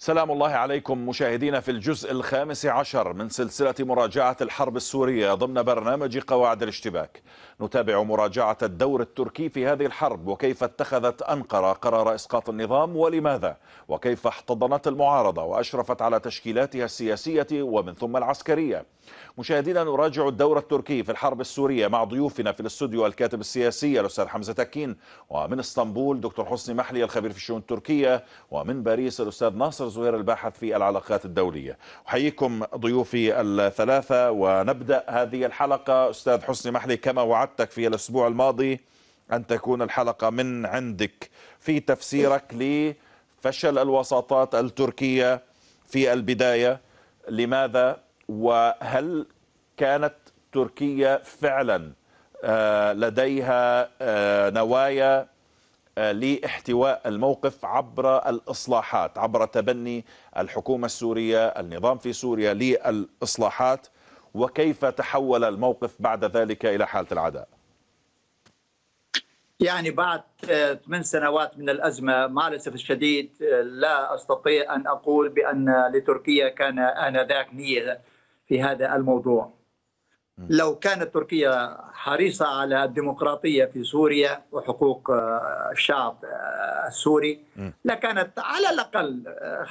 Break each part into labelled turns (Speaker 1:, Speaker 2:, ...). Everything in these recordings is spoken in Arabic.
Speaker 1: سلام الله عليكم مشاهدينا في الجزء الخامس عشر من سلسلة مراجعة الحرب السورية ضمن برنامج قواعد الاشتباك. نتابع مراجعة الدور التركي في هذه الحرب، وكيف اتخذت أنقرة قرار إسقاط النظام ولماذا، وكيف احتضنت المعارضة وأشرفت على تشكيلاتها السياسية ومن ثم العسكرية. مشاهدينا، نراجع الدور التركي في الحرب السورية مع ضيوفنا في الاستوديو الكاتب السياسي الأستاذ حمزة تكين، ومن اسطنبول دكتور حسني محلي الخبير في الشؤون التركية، ومن باريس الأستاذ ناصر زهير الباحث في العلاقات الدولية. أحييكم ضيوفي الثلاثة، ونبدأ هذه الحلقة. أستاذ حسني محلي، كما وعدتك في الأسبوع الماضي أن تكون الحلقة من عندك في تفسيرك لفشل الوساطات التركية في البداية. لماذا؟ وهل كانت تركيا فعلا لديها نوايا لاحتواء الموقف عبر الإصلاحات، عبر تبني الحكومة السورية، النظام في سوريا للإصلاحات، وكيف تحول الموقف بعد ذلك إلى حالة العداء؟
Speaker 2: يعني بعد 8 سنوات من الأزمة مع الأسف الشديد لا أستطيع أن أقول بأن لتركيا كان آنذاك نية في هذا الموضوع. لو كانت تركيا حريصة على الديمقراطية في سوريا وحقوق الشعب السوري لكانت على الأقل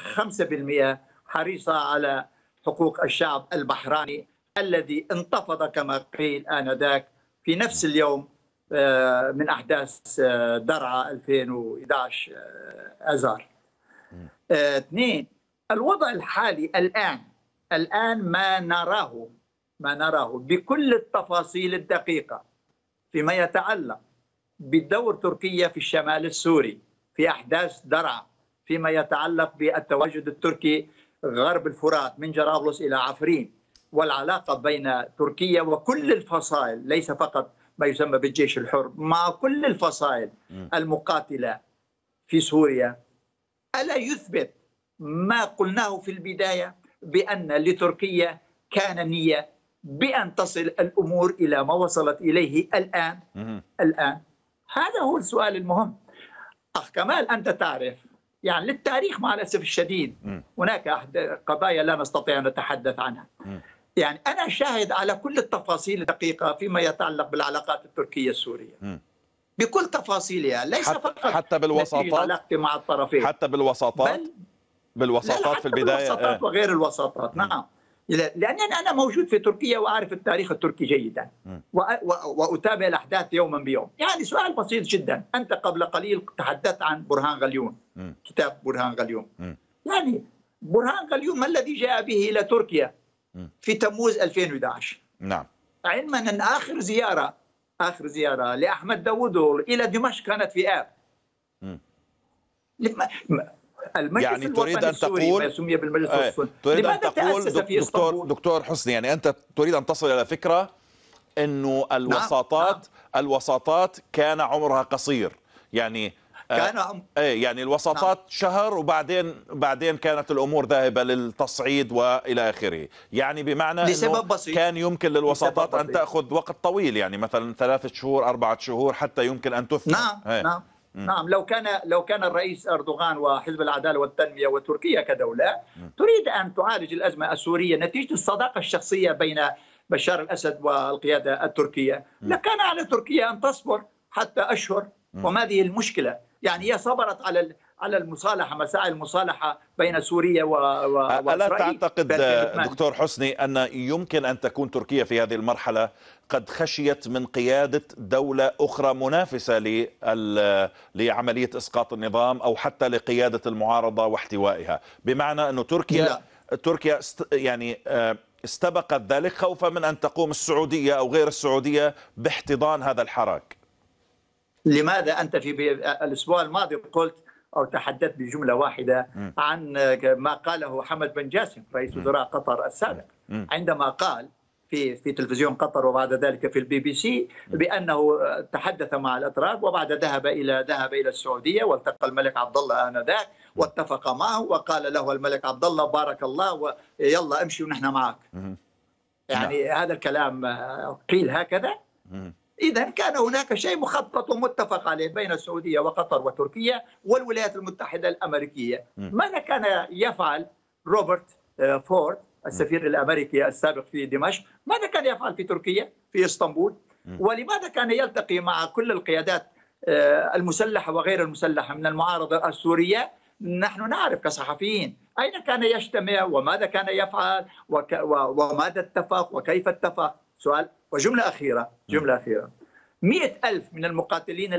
Speaker 2: 5% حريصة على حقوق الشعب البحراني الذي انتفض كما قيل آنذاك في نفس اليوم من أحداث درعا 2011 آذار. 2. الوضع الحالي الآن ما نراه بكل التفاصيل الدقيقة فيما يتعلق بدور تركيا في الشمال السوري في أحداث درعا، فيما يتعلق بالتواجد التركي غرب الفرات من جرابلس إلى عفرين، والعلاقة بين تركيا وكل الفصائل، ليس فقط ما يسمى بالجيش الحر، مع كل الفصائل المقاتلة في سوريا. ألا يثبت ما قلناه في البداية بأن لتركيا كان نية بأن تصل الأمور إلى ما وصلت إليه الآن؟ هذا هو السؤال المهم. أخ كمال، أنت تعرف يعني للتاريخ مع الأسف الشديد هناك قضايا لا نستطيع أن نتحدث عنها. يعني أنا شاهد على كل التفاصيل الدقيقة فيما يتعلق بالعلاقات التركية السورية بكل تفاصيلها، ليس فقط
Speaker 1: حتى بالوساطات،
Speaker 2: علاقتي مع الطرفين،
Speaker 1: حتى بالوساطات في البداية،
Speaker 2: بالوساطات وغير الوساطات. نعم، لأنني أنا موجود في تركيا وأعرف التاريخ التركي جيدا وأتابع الأحداث يوما بيوم. يعني سؤال بسيط جدا، أنت قبل قليل تحدثت عن برهان غليون، كتاب برهان غليون. يعني برهان غليون ما الذي جاء به إلى تركيا في تموز 2011؟
Speaker 1: نعم،
Speaker 2: علما أن آخر زيارة لأحمد داوودوغلو إلى دمشق كانت في آب.
Speaker 1: يعني تريد أن تقول دكتور حسني، يعني أنت تريد أن تصل إلى فكرة أنه الوساطات كان عمرها قصير، يعني يعني الوساطات شهر وبعدين كانت الأمور ذاهبة للتصعيد وإلى آخره. يعني بمعنى أنه كان يمكن للوساطات أن تأخذ وقت طويل، يعني مثلا 3 شهور 4 شهور حتى يمكن أن تثمر.
Speaker 2: نعم، لو كان الرئيس أردوغان وحزب العدالة والتنمية وتركيا كدولة تريد أن تعالج الأزمة السورية نتيجة الصداقة الشخصية بين بشار الأسد والقيادة التركية، لكان على تركيا أن تصبر حتى أشهر. وما هذه المشكلة؟ يعني هي صبرت على المصالحة، مساعي المصالحة بين سوريا وإسرائيل.
Speaker 1: ألا تعتقد دكتور حسني أن يمكن أن تكون تركيا في هذه المرحلة قد خشيت من قيادة دولة أخرى منافسة لعملية إسقاط النظام، أو حتى لقيادة المعارضة واحتوائها؟ بمعنى أن تركيا يعني استبقت ذلك خوفا من أن تقوم السعودية أو غير السعودية باحتضان هذا الحراك.
Speaker 2: لماذا أنت في الأسبوع الماضي قلت أو تحدثت بجملة واحدة عن ما قاله حمد بن جاسم رئيس وزراء قطر السابق، عندما قال في تلفزيون قطر وبعد ذلك في الBBC بأنه تحدث مع الأتراك وبعد ذهب إلى السعودية والتقى الملك عبد الله آنذاك واتفق معه وقال له الملك عبد الله بارك الله ويلا امشي ونحن معك. يعني هذا الكلام قيل هكذا. إذا كان هناك شيء مخطط ومتفق عليه بين السعودية وقطر وتركيا والولايات المتحدة الأمريكية. ماذا كان يفعل روبرت فورد السفير الأمريكي السابق في دمشق؟ ماذا كان يفعل في تركيا في اسطنبول؟ ولماذا كان يلتقي مع كل القيادات المسلحة وغير المسلحة من المعارضة السورية؟ نحن نعرف كصحفيين أين كان يجتمع وماذا كان يفعل وماذا اتفق وكيف اتفق. سؤال وجملة أخيرة، جملة أخيرة. 100,000 من المقاتلين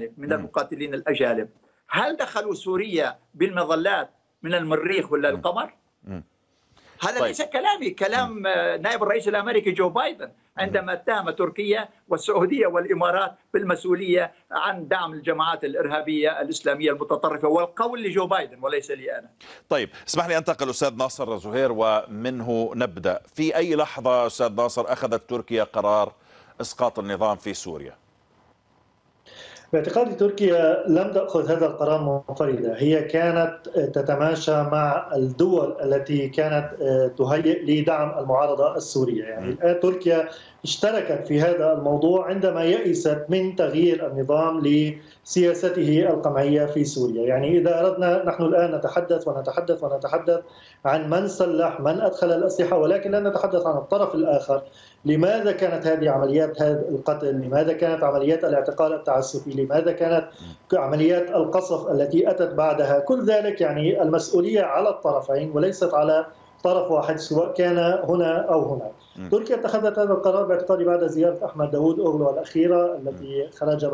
Speaker 2: الأجانب هل دخلوا سوريا بالمظلات من المريخ ولا القمر؟ هذا طيب. ليس كلامي، كلام نائب الرئيس الأمريكي جو بايدن عندما اتهم تركيا والسعودية والإمارات بالمسؤولية عن دعم الجماعات الإرهابية الإسلامية المتطرفة، والقول لجو بايدن وليس لي أنا.
Speaker 1: طيب اسمح لي أنتقل أستاذ ناصر زهير ومنه نبدأ. في أي لحظة أستاذ ناصر أخذت تركيا قرار إسقاط النظام في سوريا؟
Speaker 3: باعتقادي تركيا لم تأخذ هذا القرار منفردة، هي كانت تتماشى مع الدول التي كانت تهيئ لدعم المعارضة السورية. يعني الآن تركيا اشتركت في هذا الموضوع عندما يئست من تغيير النظام لسياسته القمعية في سوريا. يعني إذا أردنا نحن الآن نتحدث عن من سلح، من أدخل الأسلحة، ولكن لا نتحدث عن الطرف الآخر. لماذا كانت هذه عمليات هذا القتل؟ لماذا كانت عمليات الاعتقال التعسفي؟ لماذا كانت عمليات القصف التي أتت بعدها؟ كل ذلك يعني المسؤولية على الطرفين وليست على طرف واحد سواء كان هنا أو هنا. تركيا اتخذت هذا القرار باعتقادي بعد زيارة أحمد داوود أوغلو الأخيرة التي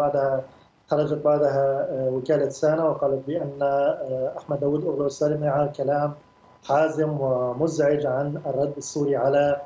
Speaker 3: خرجت بعدها وكالة سانا وقالت بأن أحمد داوود أوغلو سمع كلام حازم ومزعج عن الرد السوري على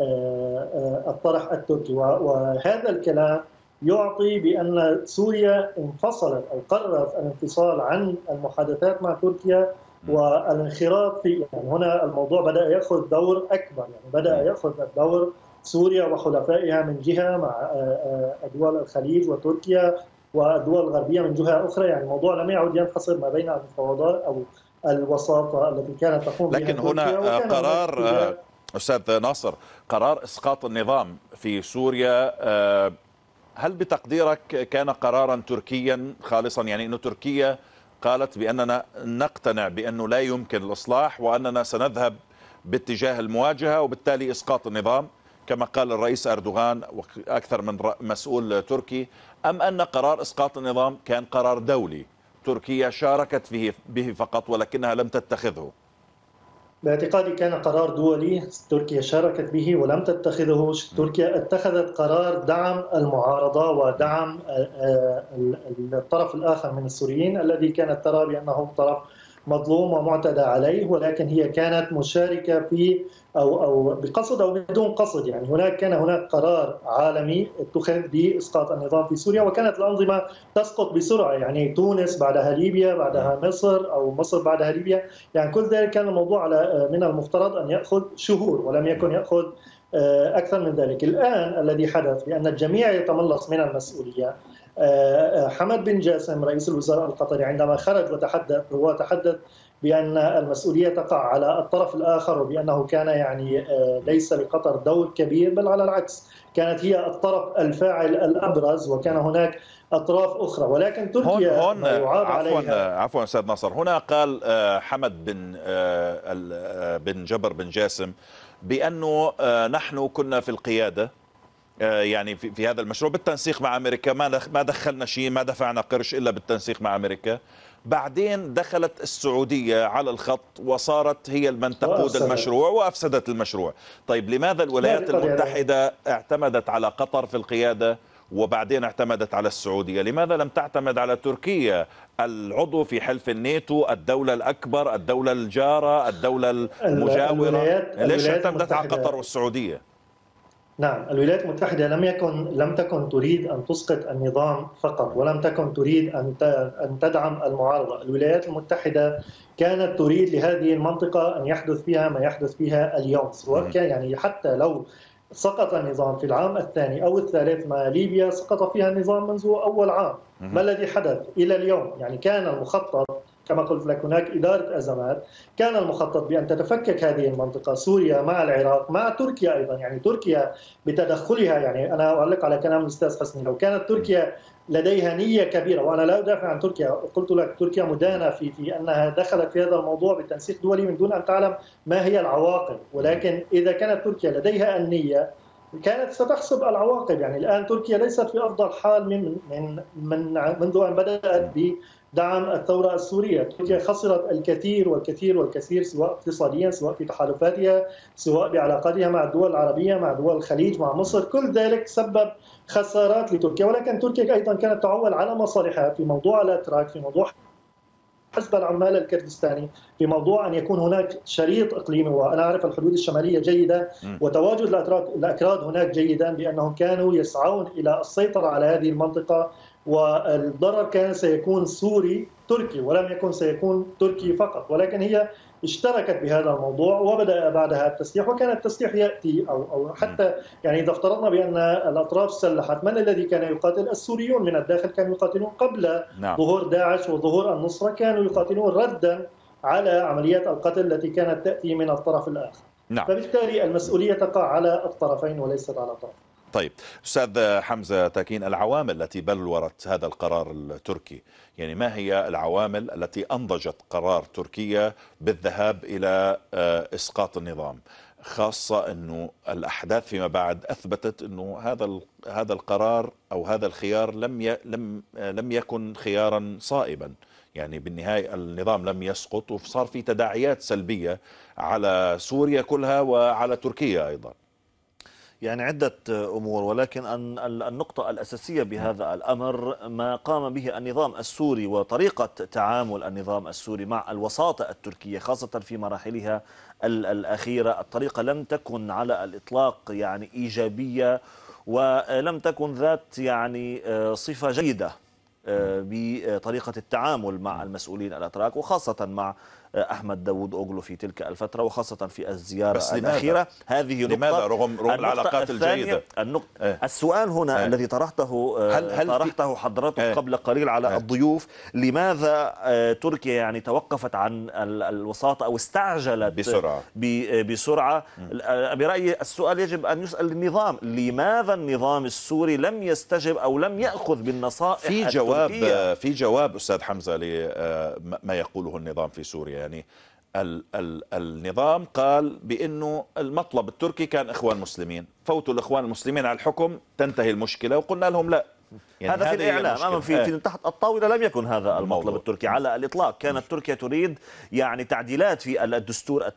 Speaker 3: الطرح التركي، وهذا الكلام يعطي بأن سوريا انفصلت أو قررت الانفصال عن المحادثات مع تركيا والانخراط في، يعني هنا الموضوع بدأ يأخذ دور أكبر، يعني بدأ يأخذ دور سوريا وحلفائها من جهة مع دول الخليج وتركيا والدول الغربية من جهة أخرى. يعني الموضوع لم يعد ينحصر ما بين المفاوضات أو الوساطة التي كانت تقوم بها.
Speaker 1: لكن هنا قرار أستاذ ناصر، قرار إسقاط النظام في سوريا هل بتقديرك كان قرارا تركيا خالصا؟ يعني أن تركيا قالت بأننا نقتنع بأنه لا يمكن الإصلاح وأننا سنذهب باتجاه المواجهة وبالتالي إسقاط النظام كما قال الرئيس أردوغان وأكثر من مسؤول تركي، أم أن قرار إسقاط النظام كان قرار دولي تركيا شاركت به فقط ولكنها لم تتخذه؟
Speaker 3: باعتقادي كان قرار دولي تركيا شاركت به ولم تتخذه. تركيا اتخذت قرار دعم المعارضة ودعم الطرف الآخر من السوريين الذي كانت ترى بأنه طرف مظلوم ومعتدى عليه، ولكن هي كانت مشاركة في أو بقصد أو بدون قصد. يعني كان هناك قرار عالمي اتخذ بإسقاط النظام في سوريا، وكانت الأنظمة تسقط بسرعة، يعني تونس بعدها ليبيا بعدها مصر أو مصر بعدها ليبيا. يعني كل ذلك كان الموضوع من المفترض أن يأخذ شهور ولم يكن يأخذ أكثر من ذلك. الآن الذي حدث بأن الجميع يتملص من المسؤولية. حمد بن جاسم رئيس الوزراء القطري عندما خرج وتحدث بأن المسؤولية تقع على الطرف الآخر وبأنه كان يعني ليس لقطر دور كبير، بل على العكس كانت هي الطرف الفاعل الأبرز وكان هناك أطراف أخرى. ولكن تركيا
Speaker 1: هون عفوا أستاذ ناصر، هنا قال حمد بن جبر بن جاسم بأنه نحن كنا في القيادة يعني في هذا المشروع بالتنسيق مع أمريكا، ما دخلنا شيء، ما دفعنا قرش إلا بالتنسيق مع أمريكا. بعدين دخلت السعودية على الخط وصارت هي من تقود المشروع وأفسدت المشروع. طيب لماذا الولايات المتحدة اعتمدت على قطر في القيادة وبعدين اعتمدت على السعودية؟ لماذا لم تعتمد على تركيا العضو في حلف الناتو، الدولة الأكبر، الدولة الجارة، الدولة المجاورة؟ ليش اعتمدت على قطر والسعودية؟
Speaker 3: نعم، الولايات المتحدة لم تكن تريد أن تسقط النظام فقط، ولم تكن تريد أن تدعم المعارضة. الولايات المتحدة كانت تريد لهذه المنطقة أن يحدث فيها ما يحدث فيها اليوم، سواء كان يعني حتى لو سقط النظام في العام الثاني أو الثالث، ما ليبيا سقط فيها النظام منذ أول عام. ما الذي حدث إلى اليوم؟ يعني كان المخطط كما قلت لك هناك إدارة أزمات. كان المخطط بأن تتفكك هذه المنطقة، سوريا مع العراق مع تركيا أيضا. يعني تركيا بتدخلها، يعني أنا أعلق على كلام الأستاذ حسني، لو كانت تركيا لديها نية كبيرة، وأنا لا أدافع عن تركيا، قلت لك تركيا مدانة في أنها دخلت في هذا الموضوع بتنسيق دولي من دون أن تعلم ما هي العواقب، ولكن إذا كانت تركيا لديها النية كانت ستحسب العواقب. يعني الآن تركيا ليست في أفضل حال منذ أن بدأت بدعم الثورة السورية. تركيا خسرت الكثير والكثير والكثير، سواء اقتصاديا، سواء في تحالفاتها، سواء بعلاقاتها مع الدول العربية، مع دول الخليج، مع مصر. كل ذلك سبب خسارات لتركيا، ولكن تركيا أيضا كانت تعول على مصالحها في موضوع الأتراك، في موضوع حزب العمال الكردستاني، في موضوع أن يكون هناك شريط إقليمي. وأنا أعرف الحدود الشمالية جيدا وتواجد الأكراد هناك جيدا، بأنهم كانوا يسعون إلى السيطرة على هذه المنطقة، والضرر كان سيكون سوري تركي ولم يكن سيكون تركي فقط. ولكن هي اشتركت بهذا الموضوع وبدأ بعدها التسليح، وكان التسليح يأتي أو حتى يعني إذا افترضنا بأن الأطراف سلحت، من الذي كان يقاتل؟ السوريون من الداخل كانوا يقاتلون قبل ظهور داعش وظهور النصرة، كانوا يقاتلون ردا على عمليات القتل التي كانت تأتي من الطرف الآخر. فبالتالي المسؤولية تقع على الطرفين وليست على طرف.
Speaker 1: طيب أستاذ حمزة تاكين، العوامل التي بلورت هذا القرار التركي، يعني ما هي العوامل التي أنضجت قرار تركيا بالذهاب إلى إسقاط النظام، خاصة أنه الأحداث فيما بعد أثبتت أنه هذا القرار أو هذا الخيار لم يكن خيارا صائبا، يعني بالنهاية النظام لم يسقط وصار في تداعيات سلبية على سوريا كلها وعلى تركيا أيضا.
Speaker 4: يعني عدة أمور، ولكن النقطة الأساسية بهذا الأمر ما قام به النظام السوري وطريقة تعامل النظام السوري مع الوساطة التركية خاصة في مراحلها الأخيرة. الطريقة لم تكن على الإطلاق يعني إيجابية، ولم تكن ذات يعني صفة جيدة بطريقة التعامل مع المسؤولين الأتراك، وخاصة مع أحمد داوود أوغلو في تلك الفترة، وخاصة في الزيارة الأخيرة. هذه نقطة.
Speaker 1: لماذا رغم العلاقات الجيدة؟
Speaker 4: السؤال هنا الذي طرحته حضرتك قبل قليل على الضيوف، لماذا تركيا يعني توقفت عن الوساطة أو استعجلت بسرعة؟ برأيي السؤال يجب أن يسأل النظام، لماذا النظام السوري لم يستجب أو لم يأخذ بالنصائح التركية؟
Speaker 1: في جواب أستاذ حمزة لما يقوله النظام في سوريا. يعني النظام قال بأنه المطلب التركي كان إخوان مسلمين، فوتوا الإخوان المسلمين على الحكم تنتهي المشكلة، وقلنا لهم لا.
Speaker 4: يعني هذا في الإعلام، أما في تحت الطاولة لم يكن هذا المطلب التركي على الإطلاق. كانت تركيا تريد يعني تعديلات في الدستور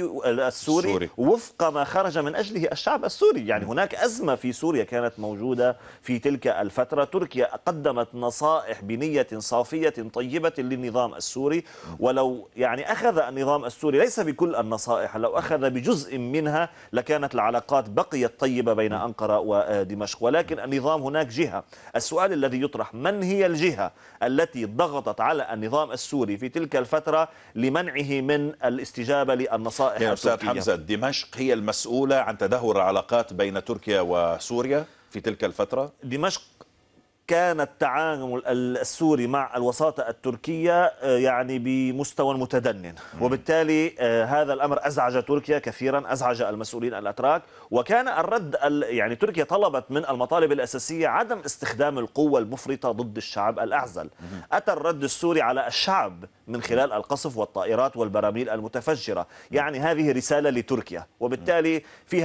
Speaker 4: السوري وفق ما خرج من أجله الشعب السوري. يعني هناك أزمة في سوريا كانت موجودة في تلك الفترة. تركيا قدمت نصائح بنية صافية طيبة للنظام السوري، ولو يعني أخذ النظام السوري ليس بكل النصائح، لو أخذ بجزء منها لكانت العلاقات بقيت طيبة بين أنقرة ودمشق. ولكن النظام هناك جهة. السؤال الذي يطرح: من هي الجهة التي ضغطت على النظام السوري في تلك الفترة لمنعه من الاستجابة للنصائح التركية؟
Speaker 1: أستاذ حمزة، دمشق هي المسؤولة عن تدهور العلاقات بين تركيا وسوريا في تلك الفترة؟
Speaker 4: دمشق كان التعامل السوري مع الوساطة التركية يعني بمستوى متدنٍ، وبالتالي هذا الأمر أزعج تركيا كثيرا، أزعج المسؤولين الأتراك. وكان الرد يعني تركيا طلبت من المطالب الأساسية عدم استخدام القوة المفرطة ضد الشعب الأعزل. أتى الرد السوري على الشعب من خلال القصف والطائرات والبراميل المتفجرة. يعني هذه رسالة لتركيا، وبالتالي في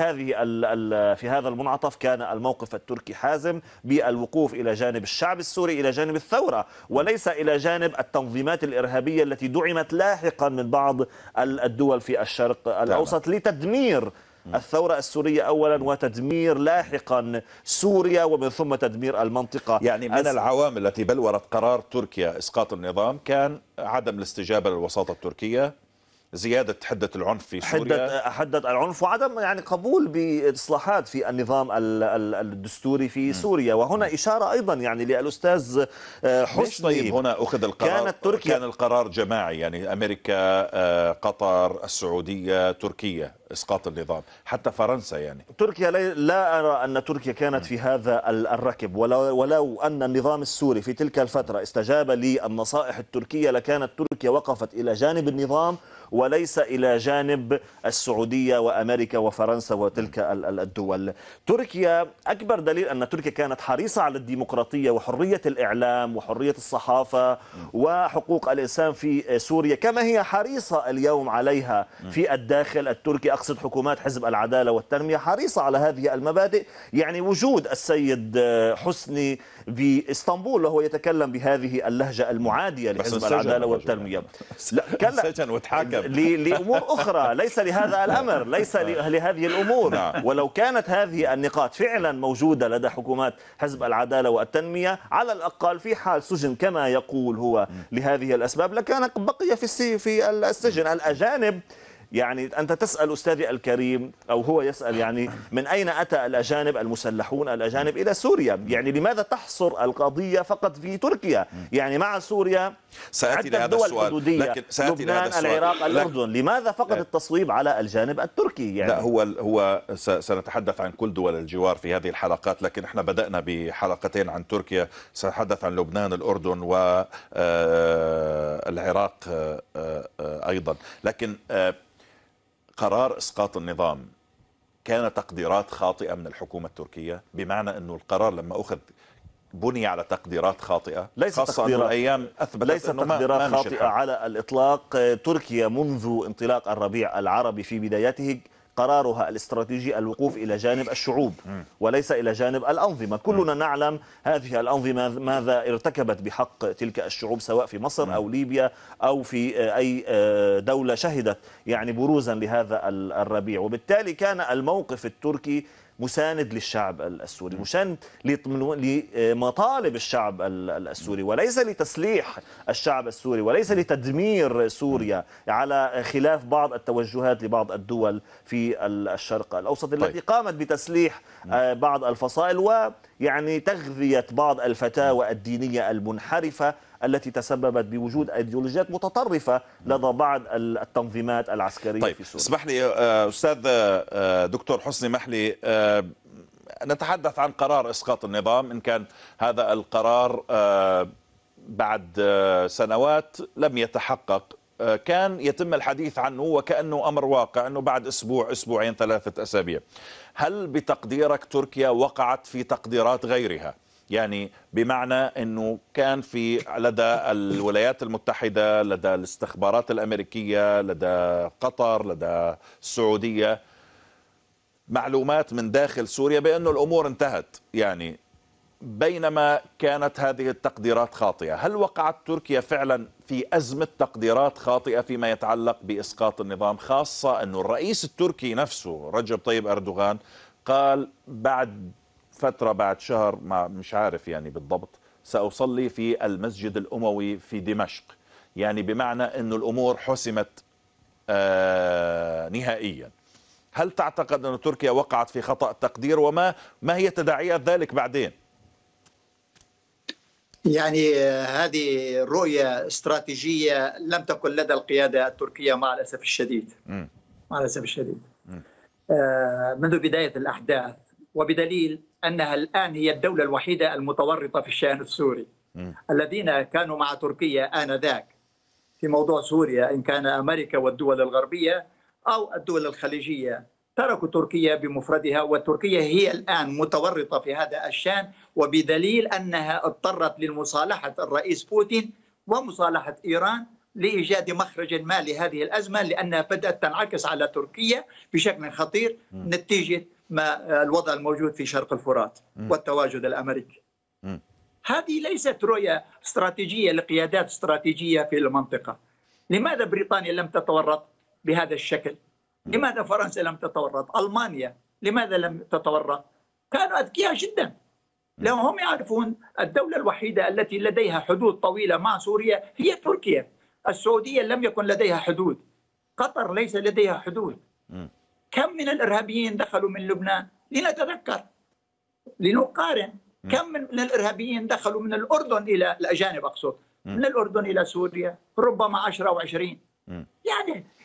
Speaker 4: هذا المنعطف كان الموقف التركي حازم بالوقوف إلى جانب الشعب السوري، إلى جانب الثورة، وليس إلى جانب التنظيمات الإرهابية التي دعمت لاحقا من بعض الدول في الشرق الأوسط لتدمير الثورة السورية أولا وتدمير لاحقا سوريا ومن ثم تدمير المنطقة.
Speaker 1: يعني من العوامل التي بلورت قرار تركيا إسقاط النظام كان عدم الاستجابة للوساطة التركية، زيادة حدة العنف في سوريا،
Speaker 4: حدة العنف، وعدم يعني قبول بإصلاحات في النظام الدستوري في سوريا. وهنا إشارة أيضا يعني للأستاذ حسني.
Speaker 1: طيب هنا أخذ القرار، كان القرار جماعي، يعني أمريكا، قطر، السعودية، تركيا إسقاط النظام، حتى فرنسا يعني.
Speaker 4: تركيا لا أرى أن تركيا كانت في هذا الركب، ولو أن النظام السوري في تلك الفترة استجاب للنصائح التركية لكانت تركيا وقفت إلى جانب النظام وليس إلى جانب السعودية وأمريكا وفرنسا وتلك الدول. تركيا أكبر دليل أن تركيا كانت حريصة على الديمقراطية وحرية الإعلام وحرية الصحافة وحقوق الإنسان في سوريا كما هي حريصة اليوم عليها في الداخل التركي، أقصد حكومات حزب العدالة والتنمية حريصة على هذه المبادئ. يعني وجود السيد حسني بإسطنبول وهو يتكلم بهذه اللهجة المعادية لحزب العدالة والتنمية
Speaker 1: سجن وتحاكم
Speaker 4: لأمور أخرى، ليس لهذا الأمر، ليس لهذه الأمور. ولو كانت هذه النقاط فعلا موجودة لدى حكومات حزب العدالة والتنمية على الأقل في حال سجن كما يقول هو لهذه الأسباب لكان بقي في السجن. الأجانب يعني أنت تسأل أستاذي الكريم أو هو يسأل يعني من أين أتى الأجانب المسلحون الأجانب إلى سوريا؟ يعني لماذا تحصر القضية فقط في تركيا؟ يعني مع سوريا
Speaker 1: سأتي لهذا السؤال،
Speaker 4: لكن لبنان العراق الأردن، لماذا فقط التصويب على الجانب التركي؟ يعني
Speaker 1: لا هو سنتحدث عن كل دول الجوار في هذه الحلقات، لكن احنا بدأنا بحلقتين عن تركيا، سنتحدث عن لبنان الأردن والعراق أيضا. لكن قرار إسقاط النظام كان تقديرات خاطئة من الحكومة التركية، بمعنى أنه القرار لما أخذ بني على تقديرات خاطئة، خاصة أن الأيام أثبتت
Speaker 4: ليست تقديرات خاطئة على الإطلاق. تركيا منذ انطلاق الربيع العربي في بدايته قرارها الاستراتيجي الوقوف إلى جانب الشعوب وليس إلى جانب الأنظمة. كلنا نعلم هذه الأنظمة ماذا ارتكبت بحق تلك الشعوب سواء في مصر أو ليبيا أو في أي دولة شهدت يعني بروزا لهذا الربيع. وبالتالي كان الموقف التركي مساند للشعب السوري، مساند لمطالب الشعب السوري وليس لتسليح الشعب السوري وليس لتدمير سوريا، على خلاف بعض التوجهات لبعض الدول في الشرق الأوسط التي قامت بتسليح بعض الفصائل ويعني تغذية بعض الفتاوى الدينية المنحرفة التي تسببت بوجود أيديولوجيات متطرفة لدى بعض التنظيمات العسكرية في سوريا.
Speaker 1: اسمح لي أستاذ دكتور حسني محلي، نتحدث عن قرار إسقاط النظام. إن كان هذا القرار بعد سنوات لم يتحقق، كان يتم الحديث عنه وكأنه أمر واقع أنه بعد أسبوع أسبوعين 3 أسابيع. هل بتقديرك تركيا وقعت في تقديرات غيرها؟ يعني بمعنى أنه كان في لدى الولايات المتحدة، لدى الاستخبارات الأمريكية، لدى قطر، لدى السعودية معلومات من داخل سوريا بأنه الأمور انتهت، يعني بينما كانت هذه التقديرات خاطئة. هل وقعت تركيا فعلا في أزمة تقديرات خاطئة فيما يتعلق بإسقاط النظام، خاصة أنه الرئيس التركي نفسه رجب طيب أردوغان قال بعد فترة، بعد شهر، مش عارف يعني بالضبط، سأصلي في المسجد الأموي في دمشق، يعني بمعنى أن الأمور حسمت نهائيا. هل تعتقد أن تركيا وقعت في خطأ تقدير، وما هي تداعيات ذلك بعدين؟
Speaker 2: يعني هذه رؤية استراتيجية لم تكن لدى القيادة التركية مع الأسف الشديد. مع الأسف الشديد منذ بداية الأحداث، وبدليل أنها الآن هي الدولة الوحيدة المتورطة في الشأن السوري. الذين كانوا مع تركيا آنذاك في موضوع سوريا، إن كان أمريكا والدول الغربية أو الدول الخليجية، تركوا تركيا بمفردها، وتركيا هي الآن متورطة في هذا الشأن، وبدليل أنها اضطرت لمصالحة الرئيس بوتين ومصالحة إيران لإيجاد مخرج ما لهذه الأزمة، لأنها بدأت تنعكس على تركيا بشكل خطير نتيجة ما الوضع الموجود في شرق الفرات والتواجد الأمريكي. هذه ليست رؤية استراتيجية لقيادات استراتيجية في المنطقة. لماذا بريطانيا لم تتورط بهذا الشكل؟ لماذا فرنسا لم تتورط؟ ألمانيا لماذا لم تتورط؟ كانوا أذكياء جدا، لأنهم يعرفون الدولة الوحيدة التي لديها حدود طويلة مع سوريا هي تركيا. السعودية لم يكن لديها حدود، قطر ليس لديها حدود. كم من الإرهابيين دخلوا من لبنان؟ لنتذكر، لنقارن. كم من الإرهابيين دخلوا من الأردن إلى الأجانب، أقصد من الأردن إلى سوريا، ربما 10 أو 20. يعني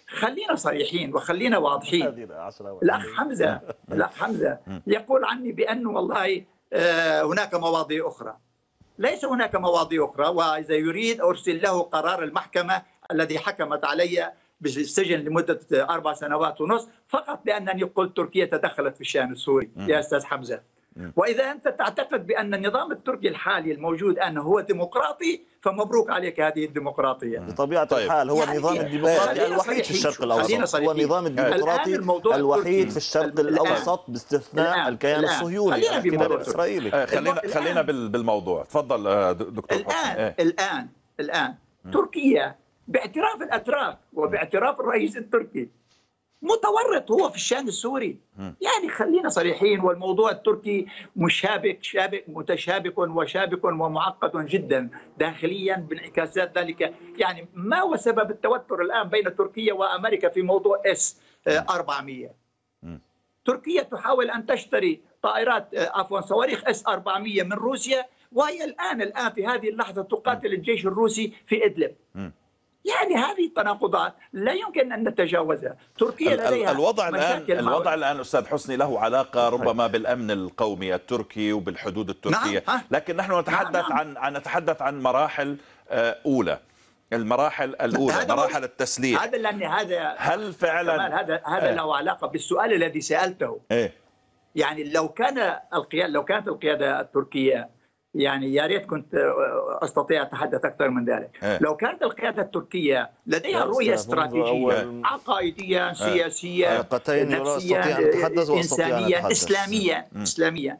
Speaker 2: خلينا صريحين وخلينا واضحين. الأخ حمزة يقول عني بأنه والله هناك مواضيع أخرى. ليس هناك مواضيع أخرى، وإذا يريد أرسل له قرار المحكمة الذي حكمت علي بالسجن لمدة 4 سنوات ونصف فقط لأنني قلت تركيا تدخلت في الشأن السوري يا أستاذ حمزة. وإذا أنت تعتقد بأن النظام التركي الحالي الموجود أنه هو ديمقراطي فمبروك عليك هذه الديمقراطية.
Speaker 4: بطبيعة الحال هو النظام الديمقراطي الوحيد في الشرق الأوسط، هو النظام الديمقراطي الوحيد في الشرق الأوسط باستثناء الكيان الصهيوني الاحتلال الإسرائيلي.
Speaker 1: خلينا بالموضوع. تفضل دكتور حسن.
Speaker 2: الآن تركيا باعتراف الأتراك وباعتراف الرئيس التركي متورط هو في الشأن السوري. يعني خلينا صريحين، والموضوع التركي متشابك وشابك ومعقد جدا داخليا بانعكاسات ذلك. يعني ما هو سبب التوتر الآن بين تركيا وأمريكا في موضوع S-400؟ تركيا تحاول أن تشتري صواريخ S-400 من روسيا، وهي الآن في هذه اللحظة تقاتل الجيش الروسي في إدلب. يعني هذه التناقضات لا يمكن أن نتجاوزها. تركيا لديها
Speaker 1: الوضع الآن أستاذ حسني له علاقة ربما بالأمن القومي التركي وبالحدود التركية. لكن نحن نتحدث عن مراحل أولى. المراحل الأولى مراحل التسليح. هل فعلا
Speaker 2: هذا له علاقة بالسؤال الذي سألته؟ يعني لو كانت القيادة التركية، يعني يا ريت كنت استطيع اتحدث اكثر من ذلك. لو كانت القياده التركيه لديها رؤيه استراتيجيه عقائديه سياسيه نفسيه انسانيه اسلاميه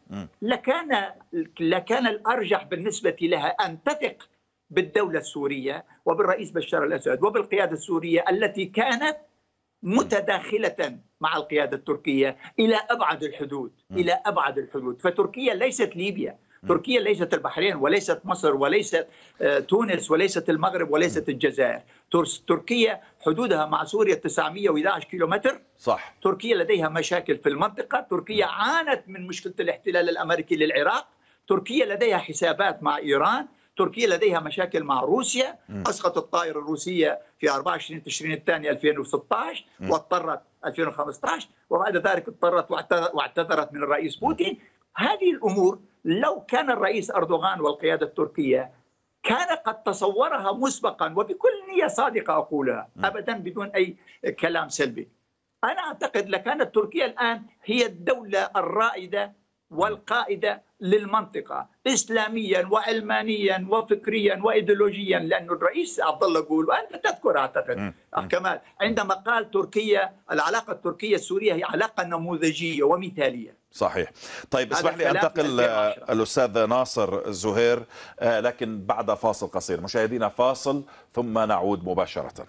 Speaker 2: لكان الارجح بالنسبه لها ان تثق بالدوله السوريه وبالرئيس بشار الاسد وبالقياده السوريه التي كانت متداخله مع القياده التركيه الى ابعد الحدود. فتركيا ليست ليبيا، تركيا ليست البحرين وليست مصر وليست تونس وليست المغرب وليست الجزائر. تركيا حدودها مع سوريا 911 كيلومتر.
Speaker 1: صح.
Speaker 2: تركيا لديها مشاكل في المنطقة. تركيا عانت من مشكلة الاحتلال الأمريكي للعراق. تركيا لديها حسابات مع إيران. تركيا لديها مشاكل مع روسيا. أسقطت الطائرة الروسية في 24 تشرين الثاني 2016 واضطرت 2015 وبعد ذلك اضطرت واعتذرت من الرئيس بوتين. هذه الأمور لو كان الرئيس أردوغان والقيادة التركية كان قد تصورها مسبقا وبكل نية صادقة أقولها أبدا بدون أي كلام سلبي، أنا أعتقد لكانت تركيا الآن هي الدولة الرائدة والقائدة للمنطقة إسلاميا وعلمانيا وفكريا وإيديولوجيا. لأن الرئيس عبد الله يقول، وأنت تذكر أعتقد كمال عندما قال تركيا العلاقة التركية السورية هي علاقة نموذجية ومثالية.
Speaker 1: صحيح. طيب اسمح لي أنتقل الأستاذ ناصر زهير، لكن بعد فاصل قصير. مشاهدينا فاصل ثم نعود مباشرة.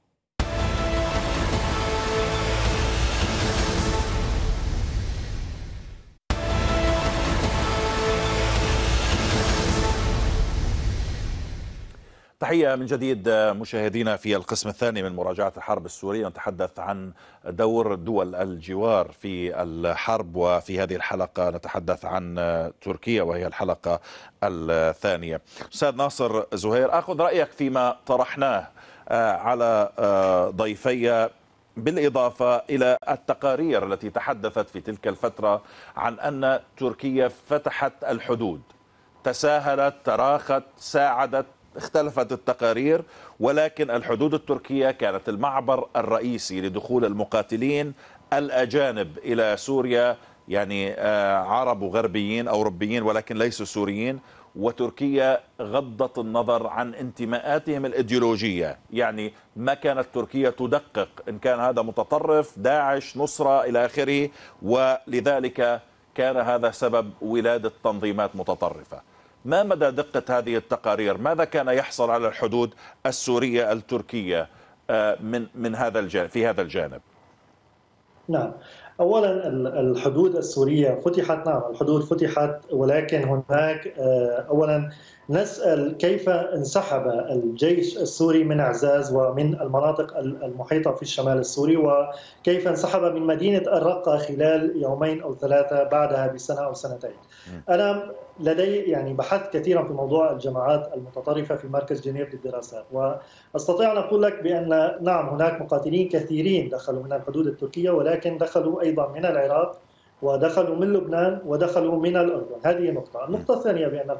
Speaker 1: تحية من جديد مشاهدينا في القسم الثاني من مراجعة الحرب السورية. نتحدث عن دور دول الجوار في الحرب، وفي هذه الحلقة نتحدث عن تركيا وهي الحلقة الثانية. أستاذ ناصر زهير، أخذ رأيك فيما طرحناه على ضيفي بالإضافة إلى التقارير التي تحدثت في تلك الفترة عن أن تركيا فتحت الحدود، تساهلت، تراخت، ساعدت، اختلفت التقارير، ولكن الحدود التركية كانت المعبر الرئيسي لدخول المقاتلين الأجانب إلى سوريا، يعني عرب وغربيين أو أوروبيين ولكن ليسوا سوريين. وتركيا غضت النظر عن انتماءاتهم الإيديولوجية، يعني ما كانت تركيا تدقق إن كان هذا متطرف، داعش، نصرة إلى آخره، ولذلك كان هذا سبب ولادة تنظيمات متطرفة. ما مدى دقة هذه التقارير؟ ماذا كان يحصل على الحدود السورية التركية من هذا الجانب في هذا الجانب؟
Speaker 3: نعم، أولا الحدود السورية فتحت، نعم الحدود فتحت، ولكن هناك أولا نسأل كيف انسحب الجيش السوري من أعزاز ومن المناطق المحيطة في الشمال السوري، وكيف انسحب من مدينة الرقة خلال يومين أو ثلاثة بعدها بسنة أو سنتين. أنا لدي يعني بحثت كثيرا في موضوع الجماعات المتطرفة في مركز جنيف للدراسات، وأستطيع أن أقول لك بأن نعم هناك مقاتلين كثيرين دخلوا من الحدود التركية، ولكن دخلوا أيضا من العراق ودخلوا من لبنان ودخلوا من الأردن. هذه نقطة. النقطة الثانية بأن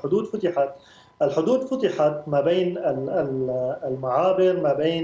Speaker 3: الحدود فتحت ما بين المعابر، ما بين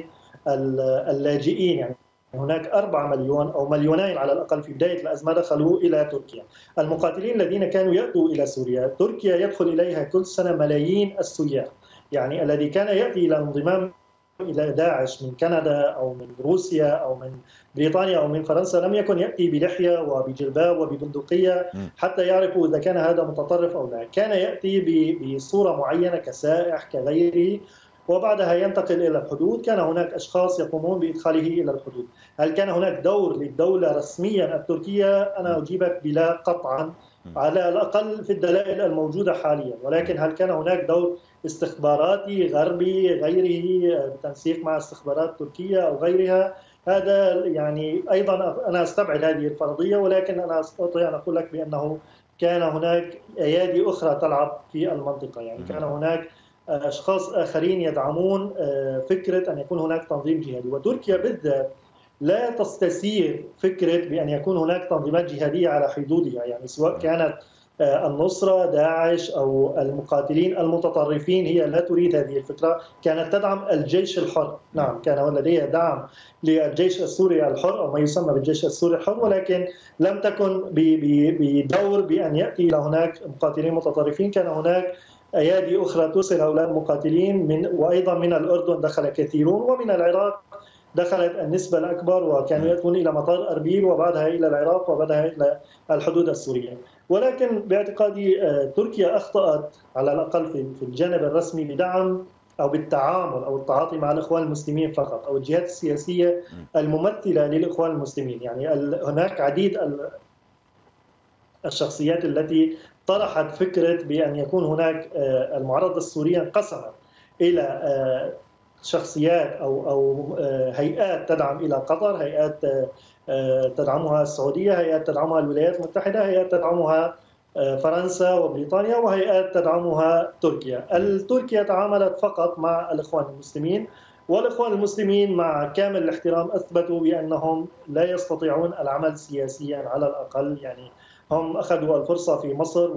Speaker 3: اللاجئين، يعني هناك 4 مليون أو مليونين على الأقل في بداية الأزمة دخلوا إلى تركيا. المقاتلين الذين كانوا يأتوا إلى سوريا، تركيا يدخل إليها كل سنة ملايين السياح، يعني الذي كان يأتي إلى الانضمام إلى داعش من كندا أو من روسيا أو من بريطانيا أو من فرنسا لم يكن يأتي بلحية وبجلباب وببندقية حتى يعرفوا إذا كان هذا متطرف أو لا. كان يأتي بصورة معينة كسائح كغيره، وبعدها ينتقل إلى الحدود. كان هناك أشخاص يقومون بإدخاله إلى الحدود. هل كان هناك دور للدولة رسميا التركية؟ أنا أجيبك بلا قطعا، على الأقل في الدلائل الموجودة حاليا. ولكن هل كان هناك دور استخباراتي غربي غيره بالتنسيق مع استخبارات تركيا أو غيرها؟ هذا يعني أيضا أنا أستبعد هذه الفرضية، ولكن أنا أستطيع أن أقول لك بأنه كان هناك أيادي أخرى تلعب في المنطقة. يعني كان هناك أشخاص آخرين يدعمون فكرة أن يكون هناك تنظيم جهادي، وتركيا بالذات لا تستسيغ فكرة بأن يكون هناك تنظيمات جهادية على حدودها، يعني سواء كانت النصرة، داعش أو المقاتلين المتطرفين، هي لا تريد هذه الفكرة. كانت تدعم الجيش الحر، نعم كان لديها دعم للجيش السوري الحر أو ما يسمى بالجيش السوري الحر، ولكن لم تكن بدور بأن يأتي إلى هناك مقاتلين متطرفين. كان هناك أيادي أخرى ترسل هؤلاء المقاتلين وأيضا من الأردن دخل كثيرون، ومن العراق دخلت النسبة الأكبر، وكانوا يأتون إلى مطار أربيل وبعدها إلى العراق وبعدها إلى الحدود السورية. ولكن باعتقادي تركيا أخطأت على الأقل في الجانب الرسمي بدعم أو بالتعامل أو التعاطي مع الإخوان المسلمين فقط، أو الجهات السياسية الممثلة للإخوان المسلمين. يعني هناك عديد الشخصيات التي طرحت فكرة بأن يكون هناك المعارضة السورية انقسمت إلى شخصيات أو هيئات تدعم إلى قطر، هيئات تدعمها السعودية، هيئات تدعمها الولايات المتحدة، هيئات تدعمها فرنسا وبريطانيا، وهيئات تدعمها تركيا. تركيا تعاملت فقط مع الإخوان المسلمين، والإخوان المسلمين مع كامل الاحترام أثبتوا بأنهم لا يستطيعون العمل سياسيا على الأقل. يعني هم أخذوا الفرصة في مصر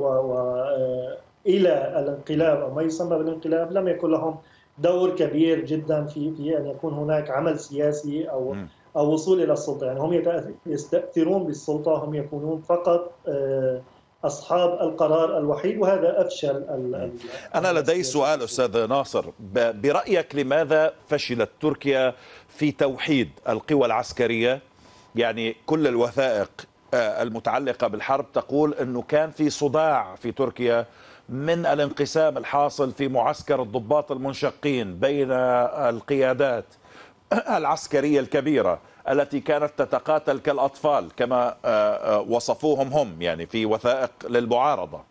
Speaker 3: وإلى الانقلاب أو ما يسمى بالانقلاب لم يكن لهم دور كبير جدا في أن يكون هناك عمل سياسي أو وصول إلى السلطة. يعني هم يستأثرون بالسلطة، هم يكونون فقط أصحاب القرار الوحيد، وهذا أفشل.
Speaker 1: أنا لدي سؤال أستاذ ناصر، برأيك لماذا فشلت تركيا في توحيد القوى العسكرية؟ يعني كل الوثائق المتعلقة بالحرب تقول أنه كان في صداع في تركيا من الانقسام الحاصل في معسكر الضباط المنشقين بين القيادات العسكرية الكبيرة التي كانت تتقاتل كالأطفال كما وصفوهم هم يعني في وثائق للمعارضة.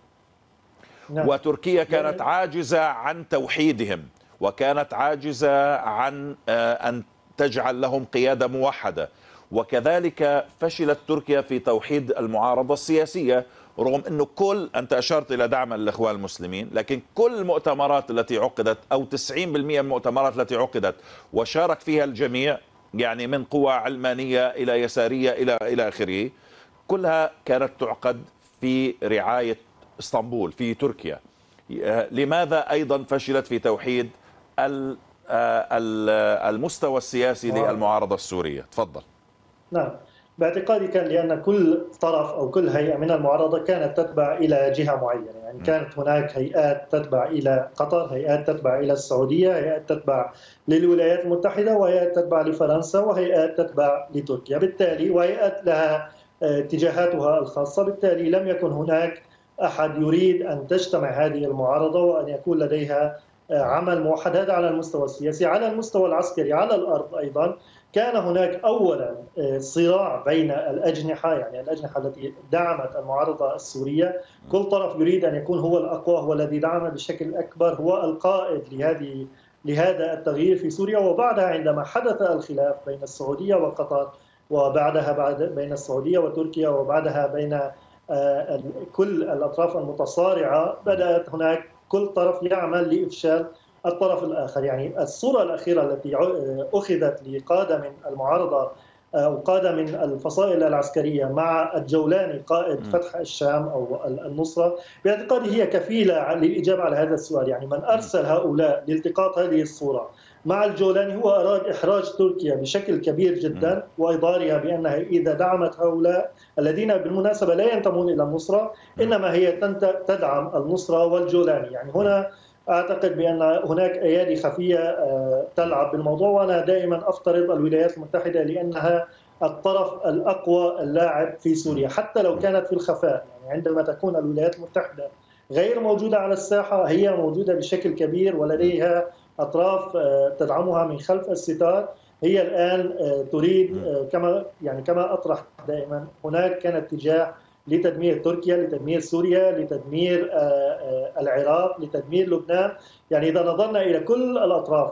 Speaker 1: وتركيا كانت عاجزة عن توحيدهم، وكانت عاجزة عن أن تجعل لهم قيادة موحدة. وكذلك فشلت تركيا في توحيد المعارضة السياسية، رغم أنه أنت أشرت إلى دعم الإخوان المسلمين، لكن كل المؤتمرات التي عقدت أو 90% من المؤتمرات التي عقدت وشارك فيها الجميع، يعني من قوى علمانية إلى يسارية إلى آخره، كلها كانت تعقد في رعاية اسطنبول في تركيا. لماذا أيضا فشلت في توحيد المستوى السياسي للمعارضة السورية؟ تفضل.
Speaker 3: نعم، باعتقادي كان لأن كل طرف أو كل هيئة من المعارضة كانت تتبع إلى جهة معينة. يعني كانت هناك هيئات تتبع إلى قطر، هيئات تتبع إلى السعودية، هيئات تتبع للولايات المتحدة، وهيئات تتبع لفرنسا، وهيئات تتبع لتركيا. بالتالي وهيئات لها اتجاهاتها الخاصة. بالتالي لم يكن هناك أحد يريد أن تجتمع هذه المعارضة وأن يكون لديها عمل موحد. هذا على المستوى السياسي. على المستوى العسكري على الأرض أيضا كان هناك أولا صراع بين الأجنحة، يعني الأجنحة التي دعمت المعارضة السورية. كل طرف يريد أن يكون هو الأقوى، هو الذي دعم بشكل أكبر، هو القائد لهذا التغيير في سوريا. وبعدها عندما حدث الخلاف بين السعودية وقطر، وبعدها بين السعودية وتركيا، وبعدها بين كل الأطراف المتصارعة، بدأت هناك كل طرف يعمل لإفشال الطرف الآخر. يعني الصورة الأخيرة التي أخذت لقادة من المعارضة أو قادة من الفصائل العسكرية مع الجولاني قائد فتح الشام أو النصرة، باعتقادي هي كفيلة للإجابة على هذا السؤال. يعني من أرسل هؤلاء لالتقاط هذه الصورة مع الجولاني هو أراد إحراج تركيا بشكل كبير جدا، وإضارها بأنها إذا دعمت هؤلاء الذين بالمناسبة لا ينتمون إلى النصرة، إنما هي تدعم النصرة والجولاني. يعني هنا أعتقد بأن هناك أيادي خفية تلعب بالموضوع، وأنا دائما أفترض الولايات المتحدة لأنها الطرف الأقوى اللاعب في سوريا حتى لو كانت في الخفاء. يعني عندما تكون الولايات المتحدة غير موجودة على الساحة، هي موجودة بشكل كبير ولديها أطراف تدعمها من خلف الستار. هي الآن تريد كما أطرح دائما، هناك كان اتجاه لتدمير تركيا، لتدمير سوريا، لتدمير العراق، لتدمير لبنان. يعني إذا نظرنا إلى كل الأطراف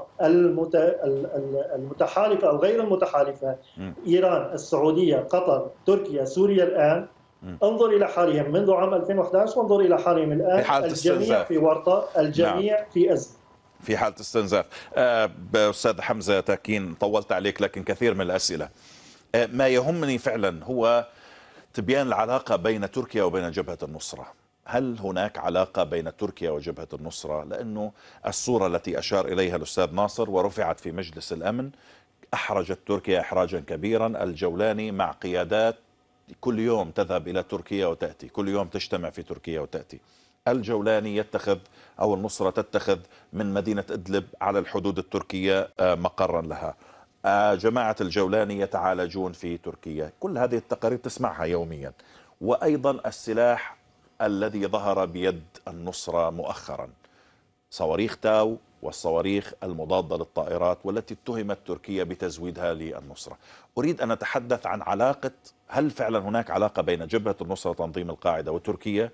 Speaker 3: المتحالفة أو غير المتحالفة، إيران، السعودية، قطر، تركيا، سوريا، الآن انظر إلى حالهم منذ عام 2011 وانظر إلى حالهم الآن، الجميع في ورطة، الجميع في أزمة،
Speaker 1: في حالة استنزاف. أستاذ حمزة تاكين، طولت عليك لكن كثير من الأسئلة. ما يهمني فعلا هو تبيان العلاقة بين تركيا وبين جبهة النصرة. هل هناك علاقة بين تركيا وجبهة النصرة؟ لأنه الصورة التي أشار إليها الأستاذ ناصر ورفعت في مجلس الأمن أحرجت تركيا إحراجا كبيرا. الجولاني مع قيادات كل يوم تذهب إلى تركيا وتأتي، كل يوم تجتمع في تركيا وتأتي. الجولاني يتخذ أو النصرة تتخذ من مدينة إدلب على الحدود التركية مقرا لها. جماعة الجولاني يتعالجون في تركيا. كل هذه التقارير تسمعها يوميا. وأيضا السلاح الذي ظهر بيد النصرة مؤخرا، صواريخ تاو والصواريخ المضادة للطائرات، والتي اتهمت تركيا بتزويدها للنصرة. أريد أن أتحدث عن علاقة، هل فعلا هناك علاقة بين جبهة النصرة تنظيم القاعدة وتركيا؟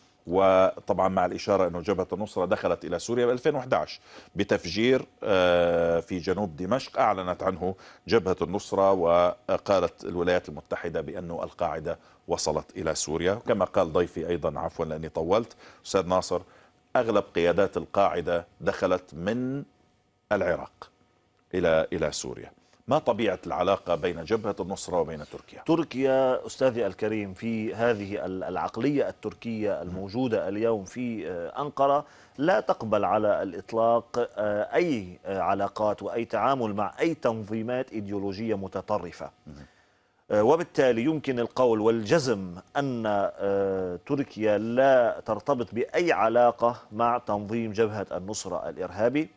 Speaker 1: وطبعا مع الإشارة أن جبهة النصرة دخلت إلى سوريا ب 2011 بتفجير في جنوب دمشق أعلنت عنه جبهة النصرة، وقالت الولايات المتحدة بأن القاعدة وصلت إلى سوريا. كما قال ضيفي أيضا، عفوا لأني طولت، أستاذ ناصر، أغلب قيادات القاعدة دخلت من العراق إلى سوريا. ما طبيعة العلاقة بين جبهة النصرة وبين تركيا؟
Speaker 4: تركيا أستاذي الكريم في هذه العقلية التركية الموجودة اليوم في أنقرة لا تقبل على الإطلاق أي علاقات وأي تعامل مع أي تنظيمات إيديولوجية متطرفة. وبالتالي يمكن القول والجزم أن تركيا لا ترتبط بأي علاقة مع تنظيم جبهة النصرة الإرهابي،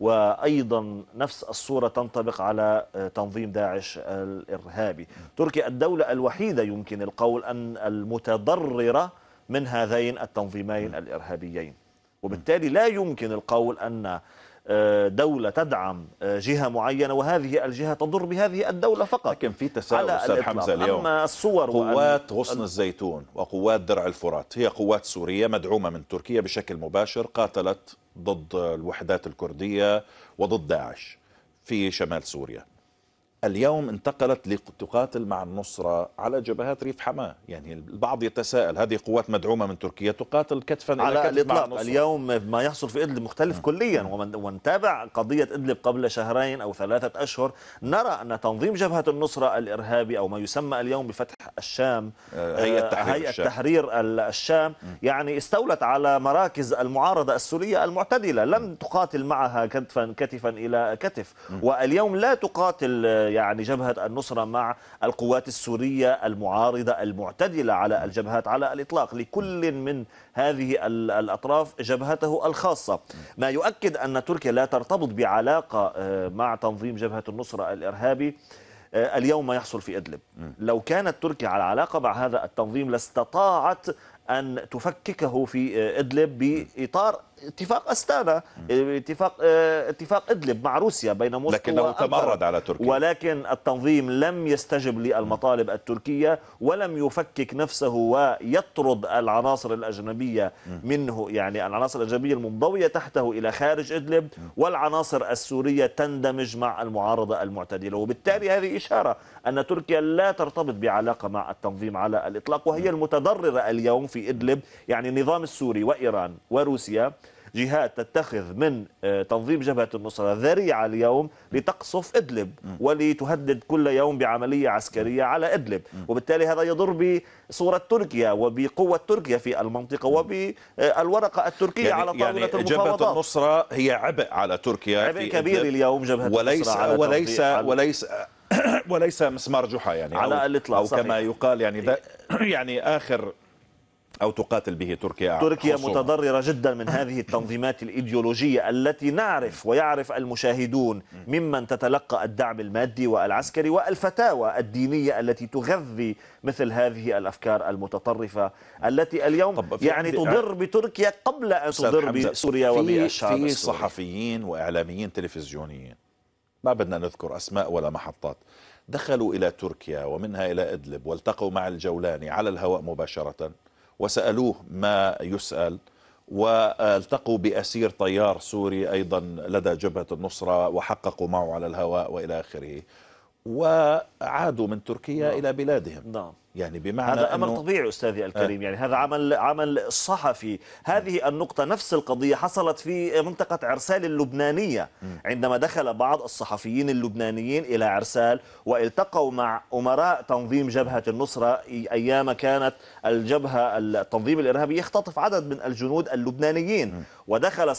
Speaker 4: وأيضا نفس الصورة تنطبق على تنظيم داعش الإرهابي. تركيا الدولة الوحيدة يمكن القول أن المتضررة من هذين التنظيمين الإرهابيين، وبالتالي لا يمكن القول أن دولة تدعم جهة معينة وهذه الجهة تضر بهذه الدولة فقط.
Speaker 1: لكن في تساؤل أستاذ حمزة اليوم.
Speaker 4: أما الصور
Speaker 1: قوات غصن الزيتون وقوات درع الفرات هي قوات سورية مدعومة من تركيا بشكل مباشر، قاتلت ضد الوحدات الكردية وضد داعش في شمال سوريا. اليوم انتقلت لتقاتل مع النصرة على جبهات ريف حماة. يعني البعض يتساءل، هذه قوات مدعومة من تركيا تقاتل كتفا
Speaker 4: على
Speaker 1: إلى كتف مع النصرة.
Speaker 4: اليوم ما يحصل في إدلب مختلف كليا، ونتابع قضية إدلب قبل شهرين أو 3 أشهر، نرى أن تنظيم جبهة النصرة الإرهابي أو ما يسمى اليوم بفتح الشام، هيئة تحرير الشام، يعني استولت على مراكز المعارضة السورية المعتدلة، لم تقاتل معها كتفا إلى كتف. واليوم لا تقاتل يعني جبهة النصرة مع القوات السورية المعارضة المعتدلة على الجبهات على الإطلاق. لكل من هذه الأطراف جبهته الخاصة، ما يؤكد أن تركيا لا ترتبط بعلاقة مع تنظيم جبهة النصرة الإرهابي. اليوم ما يحصل في إدلب، لو كانت تركيا على علاقة مع هذا التنظيم لاستطاعت أن تفككه في إدلب بإطار اتفاق أستانا، اتفاق إدلب مع روسيا بين موسكو
Speaker 1: لكنه تمرد على تركيا،
Speaker 4: ولكن التنظيم لم يستجب للمطالب التركية ولم يفكك نفسه ويطرد العناصر الأجنبية منه، يعني العناصر الأجنبية المنضوية تحته إلى خارج إدلب، والعناصر السورية تندمج مع المعارضة المعتدلة. وبالتالي هذه إشارة أن تركيا لا ترتبط بعلاقة مع التنظيم على الإطلاق، وهي المتضررة اليوم في إدلب. يعني النظام السوري وإيران وروسيا جهات تتخذ من تنظيم جبهة النصرة ذريعة اليوم لتقصف إدلب ولتهدد كل يوم بعملية عسكرية على إدلب، وبالتالي هذا يضر بصورة تركيا وبقوة تركيا في المنطقة وبالورقة التركية على طاولة المفاوضات.
Speaker 1: جبهة النصرة هي عبء على تركيا،
Speaker 4: عبء كبير اليوم جبهة النصرة على
Speaker 1: وليس مسمار جحا يعني
Speaker 4: على الإطلاق،
Speaker 1: أو كما يقال يعني يعني آخر أو تقاتل به تركيا.
Speaker 4: تركيا متضررة جدا من هذه التنظيمات الإيديولوجية التي نعرف ويعرف المشاهدون ممن تتلقى الدعم المادي والعسكري والفتاوى الدينية التي تغذي مثل هذه الأفكار المتطرفة التي اليوم يعني تضر بتركيا قبل أن تضر بسوريا وبالشعب السوري.
Speaker 1: في صحفيين وإعلاميين تلفزيونيين، ما بدنا نذكر أسماء ولا محطات، دخلوا إلى تركيا ومنها إلى إدلب والتقوا مع الجولاني على الهواء مباشرة وسألوه ما يسأل، والتقوا بأسير طيار سوري أيضا لدى جبهة النصرة وحققوا معه على الهواء وإلى آخره، وعادوا من تركيا إلى بلادهم. يعني بمعنى
Speaker 4: هذا أمر طبيعي أستاذي الكريم، يعني هذا عمل صحفي. هذه النقطة نفس القضية حصلت في منطقة عرسال اللبنانية عندما دخل بعض الصحفيين اللبنانيين إلى عرسال والتقوا مع أمراء تنظيم جبهة النصرة أيام كانت التنظيم الإرهابي يختطف عدد من الجنود اللبنانيين، ودخل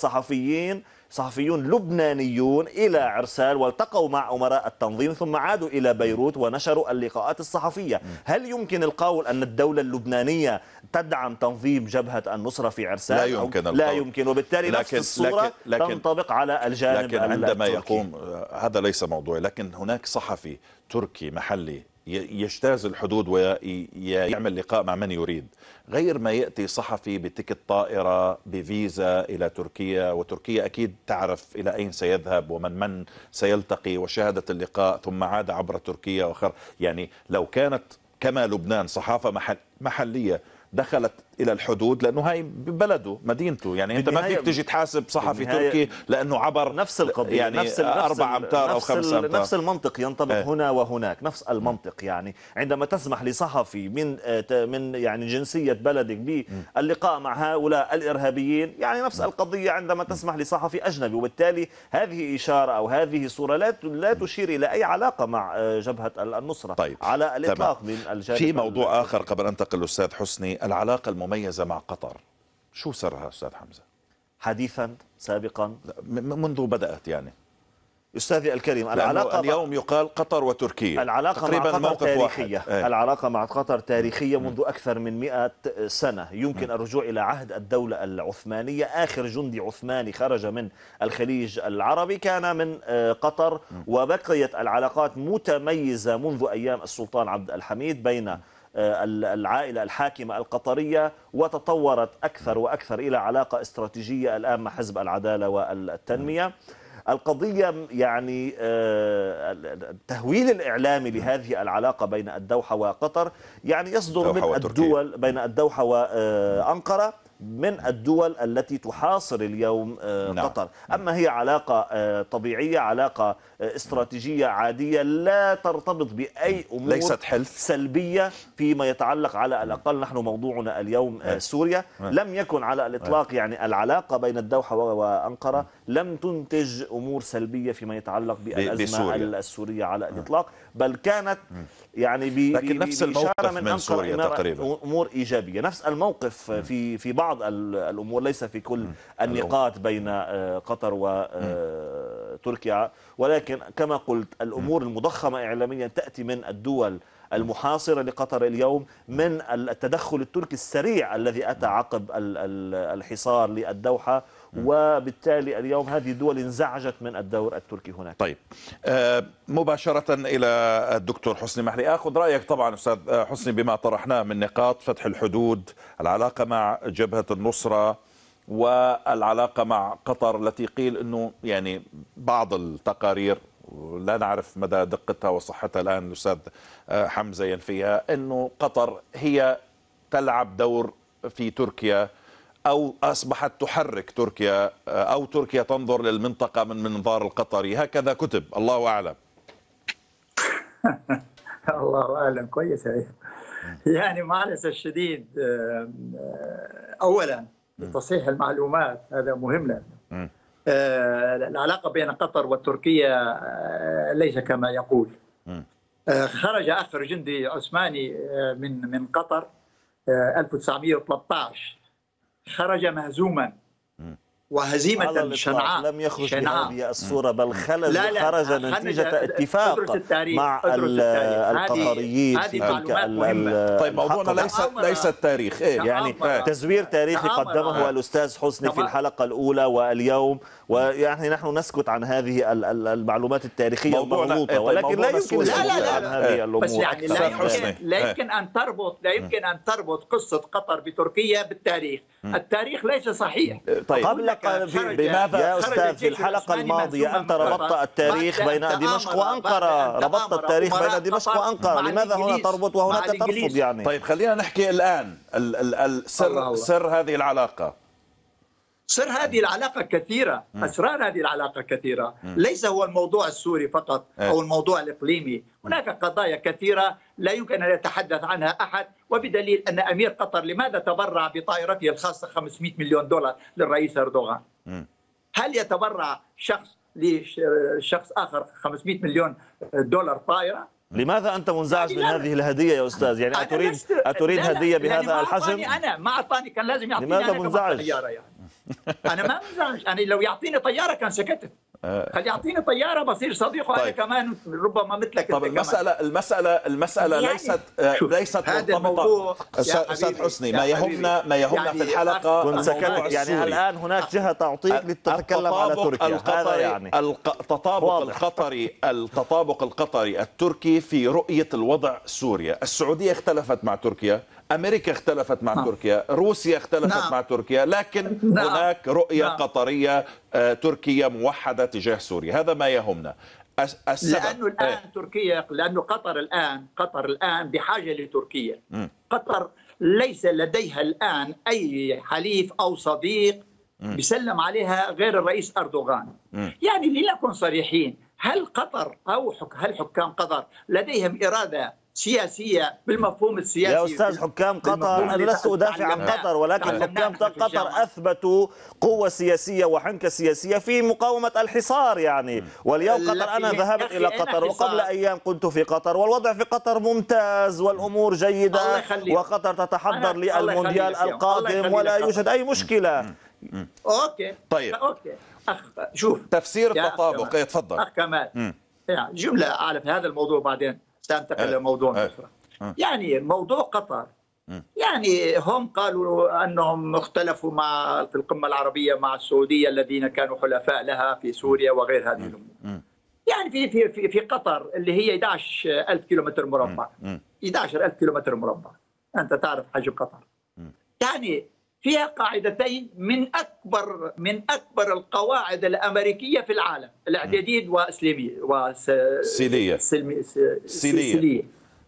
Speaker 4: صحفيون لبنانيون إلى عرسال والتقوا مع أمراء التنظيم ثم عادوا إلى بيروت ونشروا اللقاءات الصحفية. هل يمكن القول أن الدولة اللبنانية تدعم تنظيم جبهة النصرة في عرسال؟
Speaker 1: لا يمكن القول.
Speaker 4: لا يمكن، وبالتالي نفس الصورة تنطبق على الجانب
Speaker 1: لكن عندما
Speaker 4: التركي.
Speaker 1: يقوم هذا ليس موضوعي، لكن هناك صحفي تركي محلي يجتاز الحدود ويعمل لقاء مع من يريد، غير ما يأتي صحفي بتكت طائرة بفيزا إلى تركيا، وتركيا أكيد تعرف إلى أين سيذهب ومن سيلتقي، وشاهدة اللقاء ثم عاد عبر تركيا وخر. يعني لو كانت كما لبنان صحافة محلية دخلت إلى الحدود، لأنه هاي ببلده مدينته، يعني أنت ما فيك تجي تحاسب صحفي تركي لأنه عبر
Speaker 4: نفس القضية،
Speaker 1: يعني نفس 4 أمتار أو 5 أمتار.
Speaker 4: نفس المنطق ينطبق هنا وهناك، نفس المنطق. يعني عندما تسمح لصحفي من يعني جنسية بلدك باللقاء مع هؤلاء الإرهابيين، يعني نفس القضية عندما تسمح لصحفي أجنبي، وبالتالي هذه إشارة أو هذه صورة لا تشير إلى أي علاقة مع جبهة النصرة.
Speaker 1: طيب.
Speaker 4: على الإطلاق من الجانب.
Speaker 1: في موضوع آخر قبل أن أنتقل للأستاذ حسني، العلاقة المميزة مع قطر، شو سرها أستاذ حمزة؟
Speaker 4: حديثا سابقا
Speaker 1: منذ بدأت يعني
Speaker 4: أستاذي الكريم، العلاقة
Speaker 1: اليوم يقال قطر وتركيا،
Speaker 4: العلاقة مع قطر تاريخية.
Speaker 1: واحد.
Speaker 4: العلاقة مع قطر تاريخية منذ أكثر من 100 سنة. يمكن الرجوع إلى عهد الدولة العثمانية. آخر جندي عثماني خرج من الخليج العربي كان من قطر، وبقيت العلاقات متميزة منذ أيام السلطان عبد الحميد بين العائلة الحاكمة القطرية، وتطورت أكثر وأكثر إلى علاقة استراتيجية الآن مع حزب العدالة والتنمية. القضية يعني التهويل الإعلامي لهذه العلاقة بين الدوحة وقطر يعني يصدر من الدول بين الدوحة وأنقرة، من الدول التي تحاصر اليوم قطر. أما هي علاقة طبيعية، علاقة استراتيجية عادية، لا ترتبط بأي أمور
Speaker 1: ليست حلف
Speaker 4: سلبية فيما يتعلق. على الأقل نحن موضوعنا اليوم سوريا، لم يكن على الإطلاق يعني العلاقة بين الدوحة وأنقرة لم تنتج أمور سلبية فيما يتعلق بالأزمة السورية على الإطلاق، بل كانت يعني
Speaker 1: لكن نفس الموقف من سوريا تقريبا
Speaker 4: أمور إيجابية. نفس الموقف في بعض الأمور، ليس في كل النقاط بين قطر وتركيا، ولكن كما قلت الأمور المضخمة إعلاميا تأتي من الدول المحاصرة لقطر اليوم، من التدخل التركي السريع الذي أتى عقب الحصار للدوحة، وبالتالي اليوم هذه الدول انزعجت من الدور التركي هناك.
Speaker 1: طيب مباشرة إلى الدكتور حسني محلي، أخذ رأيك طبعا أستاذ حسني بما طرحناه من نقاط: فتح الحدود، العلاقة مع جبهة النصرة، والعلاقة مع قطر التي قيل أنه يعني بعض التقارير لا نعرف مدى دقتها وصحتها الآن، الأستاذ حمزة ينفيها، أنه قطر هي تلعب دور في تركيا أو أصبحت تحرك تركيا، أو تركيا تنظر للمنطقة من منظار القطري، هكذا كتب، الله أعلم.
Speaker 2: الله أعلم. كويس. يعني مع الأسف الشديد، أولا تصحيح المعلومات هذا مهم لنا. العلاقة بين قطر وتركيا ليس كما يقول. خرج آخر جندي عثماني من قطر 1913، خرج مهزوما وهزيمة شنعاء.
Speaker 4: لم يخرج بهذه الصورة، بل خرج نتيجة اتفاق مع القطريين في تلك.
Speaker 1: طيب موضوعنا ليس التاريخ،
Speaker 4: يعني تزوير تاريخي قدمه الأستاذ حسني في الحلقة الأولى واليوم، ويعني نحن نسكت عن هذه المعلومات التاريخية المغلوطة، ولكن لا يمكن السكوت عن هذه الأمور.
Speaker 2: بس يعني لا يمكن أن تربط قصة قطر بتركيا بالتاريخ. التاريخ ليس صحيح.
Speaker 1: طيب
Speaker 4: بماذا يا أستاذ في الحلقة الماضية أنت ربطت التاريخ بين دمشق وأنقرة، ربطت التاريخ بين دمشق وأنقرة، لماذا هنا تربط وهناك ترفض يعني؟
Speaker 1: طيب خلينا نحكي الآن سر هذه العلاقة.
Speaker 2: سر هذه العلاقة كثيرة، أسرار هذه العلاقة كثيرة، ليس هو الموضوع السوري فقط أو الموضوع الإقليمي، هناك قضايا كثيرة لا يمكن أن يتحدث عنها أحد، وبدليل أن أمير قطر لماذا تبرع بطائرته الخاصة 500 مليون دولار للرئيس أردوغان؟ هل يتبرع شخص لشخص آخر 500 مليون دولار طائرة؟
Speaker 4: لماذا أنت منزعج من هذه الهدية يا أستاذ؟ يعني أتريد هدية بهذا الحجم؟
Speaker 2: أنا ما أعطاني، كان لازم يعطيني.
Speaker 4: لماذا منزعج؟
Speaker 2: يعني أنا ما منزعج، أنا لو يعطيني طيارة كان سكتت. خلي يعطيني طيارة بصير صديقه. طيب. أنا كمان ربما مثلك.
Speaker 1: طب المسألة ليست مرتبطة. أستاذ حسني، ما يهمنا يعني في الحلقة
Speaker 4: كنت سكتت. يعني الآن هناك جهة تعطيك لتتكلم على تركيا. هذا يعني
Speaker 1: التطابق القطري التركي في رؤية الوضع سوريا. السعودية اختلفت مع تركيا، أمريكا اختلفت مع تركيا، روسيا اختلفت مع تركيا، لكن هناك رؤية قطرية تركية موحدة تجاه سوريا. هذا ما يهمنا.
Speaker 2: لأنه الآن تركيا، لأنه قطر الآن بحاجة لتركيا. قطر ليس لديها الآن أي حليف أو صديق بيسلم عليها غير الرئيس أردوغان. يعني لنكن صريحين، هل قطر أو هل حكام قطر لديهم إرادة سياسية بالمفهوم السياسي؟
Speaker 4: يا أستاذ حكام قطر، أنا لست أدافع عن قطر، ولكن حكام قطر أثبتوا قوة سياسية وحنكة سياسية في مقاومة الحصار يعني. واليوم قطر، أنا ذهبت إلى قطر وقبل أيام كنت في قطر، والوضع في قطر ممتاز والأمور جيدة، وقطر تتحضر للمونديال القادم ولا يوجد أي مشكلة.
Speaker 2: أوكي.
Speaker 1: طيب
Speaker 2: أوكي. شوف
Speaker 1: تفسير التطابق. تفضل
Speaker 2: أخ كمال. يعني جملة أعرف هذا الموضوع، بعدين سأنتقل لموضوع النصرة. يعني موضوع قطر، يعني هم قالوا أنهم اختلفوا في القمة العربية مع السعودية الذين كانوا حلفاء لها في سوريا وغير هذه الأمور. يعني في قطر اللي هي 11,000 كيلومتر مربع، 11,000 كيلومتر مربع، أنت تعرف حجم قطر. يعني فيها قاعدتين من أكبر القواعد الأمريكية في العالم، الإعدادية والسيلية.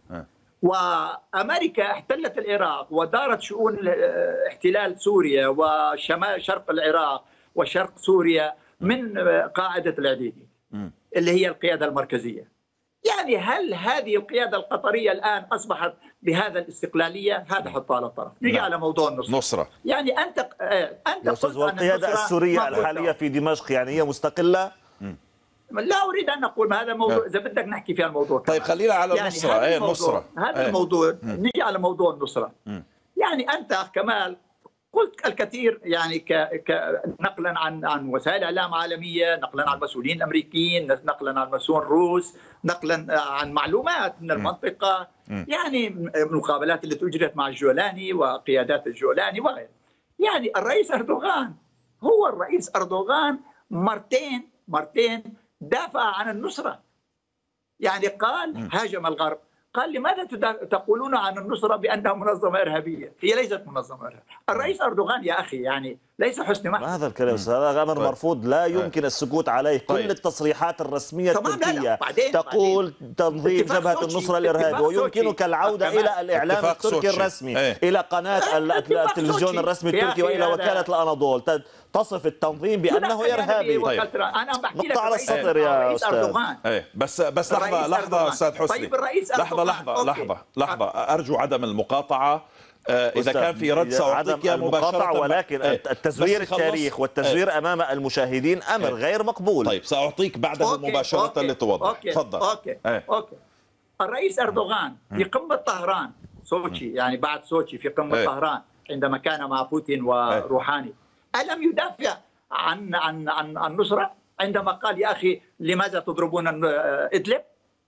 Speaker 2: وأمريكا احتلت العراق ودارت شؤون احتلال سوريا وشمال شرق العراق وشرق سوريا من قاعدة الإعدادية اللي هي القيادة المركزية. يعني هل هذه القيادة القطرية الآن أصبحت بهذا الاستقلالية؟ هذا حطها على الطرف. نجي على موضوع النصرة. يعني أنت قلت أن
Speaker 4: القيادة السورية الحالية في دمشق يعني هي مستقلة؟
Speaker 2: لا أريد أن أقول ما هذا موضوع، إذا بدك نحكي في الموضوع.
Speaker 1: طيب خلينا على النصرة.
Speaker 2: يعني هذا الموضوع. نجي على موضوع النصرة. يعني أنت أخ كمال قلت الكثير، يعني نقلا عن وسائل اعلام عالميه، نقلا عن مسؤولين امريكيين، نقلا عن مسؤول روس، نقلا عن معلومات من المنطقه، يعني المقابلات التي اجرت مع الجولاني وقيادات الجولاني وغيره. يعني الرئيس اردوغان هو الرئيس أردوغان مرتين دافع عن النصرة، يعني قال هاجم الغرب، قال لماذا تقولون عن النصرة بأنها منظمة إرهابية؟ هي ليست منظمة إرهابية. الرئيس أردوغان يا أخي يعني ليس حسني محمد.
Speaker 4: هذا الكلام هذا أمر مرفوض لا يمكن السكوت عليه. كل التصريحات الرسمية التركية تقول تنظيم جبهة النصرة الإرهابي، ويمكنك العودة إلى الإعلام التركي الرسمي، إلى قناة التلفزيون الرسمي التركي وإلى وكالة الأناضول تصف التنظيم بأنه إرهابي. نقطة على السطر يا أستاذ.
Speaker 1: بس لحظة أستاذ حسني، لحظة أرجو عدم المقاطعة. إذا كان في رد سأعطيك مباشرة،
Speaker 4: ولكن التزوير التاريخ والتزوير أمام المشاهدين أمر غير مقبول.
Speaker 1: طيب سأعطيك بعدها مباشرة لتوضح. تفضل.
Speaker 2: أوكي. الرئيس أردوغان في قمة طهران سوتشي، يعني بعد سوتشي في قمة طهران عندما كان مع بوتين وروحاني، ألم يدافع عن النصرة عندما قال يا أخي لماذا تضربون إدلب؟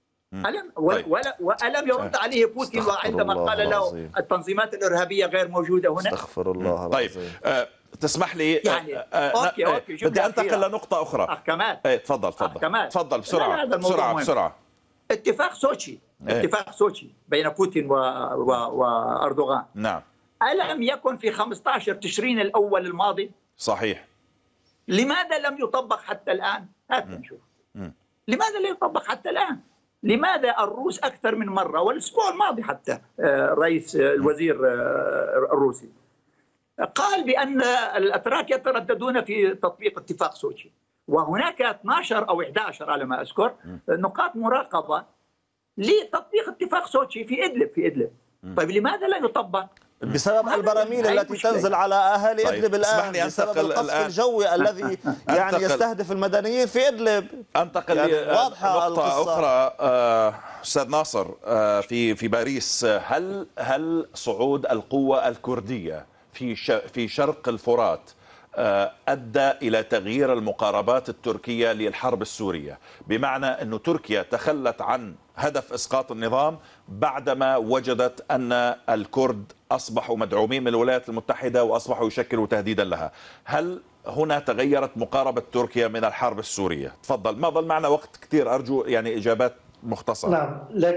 Speaker 2: وألم يرد عليه بوتين عندما قال له التنظيمات الإرهابية غير موجودة هنا؟
Speaker 4: استغفر الله.
Speaker 1: طيب تسمح لي
Speaker 2: يعني أوكي
Speaker 1: بدي أنتقل لنقطة أخرى.
Speaker 2: كمال
Speaker 1: تفضل بسرعة.
Speaker 2: اتفاق سوتشي بين بوتين وأردوغان،
Speaker 1: نعم،
Speaker 2: ألم يكن في 15 تشرين الأول الماضي؟
Speaker 1: صحيح.
Speaker 2: لماذا لم يطبق حتى الآن؟ هات نشوف. لماذا لا يطبق حتى الآن؟ لماذا الروس أكثر من مرة، والأسبوع الماضي حتى رئيس الوزير الروسي قال بأن الأتراك يترددون في تطبيق اتفاق سوتشي، وهناك 12 أو 11 على ما أذكر نقاط مراقبة لتطبيق اتفاق سوتشي في إدلب. طيب لماذا لا يطبق؟
Speaker 4: بسبب البراميل التي تنزل على أهالي إدلب الآن، بسبب القصف الجوي الذي يعني يستهدف المدنيين في إدلب.
Speaker 1: أنتقل لنقطة أخرى أستاذ ناصر. في باريس، هل صعود القوة الكردية في شرق الفرات أدى إلى تغيير المقاربات التركية للحرب السورية، بمعنى أن تركيا تخلت عن هدف إسقاط النظام بعدما وجدت أن الكرد أصبحوا مدعومين من الولايات المتحدة وأصبحوا يشكلوا تهديدا لها؟ هل هنا تغيرت مقاربة تركيا من الحرب السورية؟ تفضل، ما ظل معنا وقت كثير، أرجو يعني إجابات مختصرة.
Speaker 3: نعم،